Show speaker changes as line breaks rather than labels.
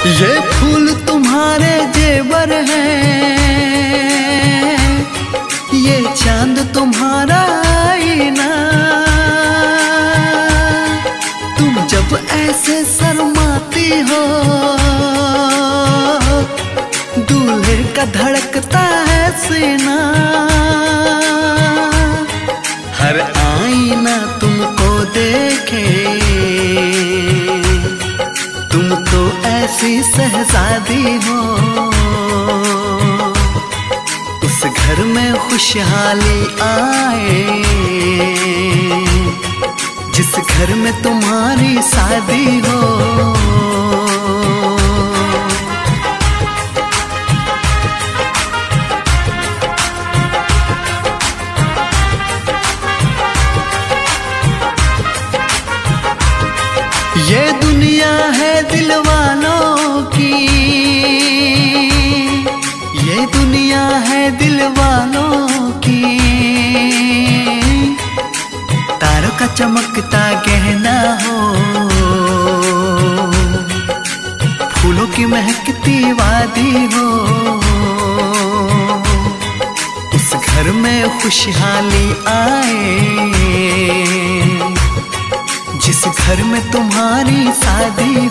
ये फूल तुम्हारे जेवर हैं, ये चांद तुम्हारा आईना। तुम जब ऐसे शर्माती हो, दूल्हे का धड़कता है सीना। हर आईना तुमको देखे, तुम तो ऐसी शहजादी हो। उस घर में खुशहाली आए, जिस घर में तुम्हारी शादी हो। ये दुनिया है दिल वालों की, ये दुनिया है दिल वालों की। तारों का चमकता गहना हो, फूलों की महकती वादी हो। उस घर में खुशहाली आए, जिस घर में तुम्हारी शादी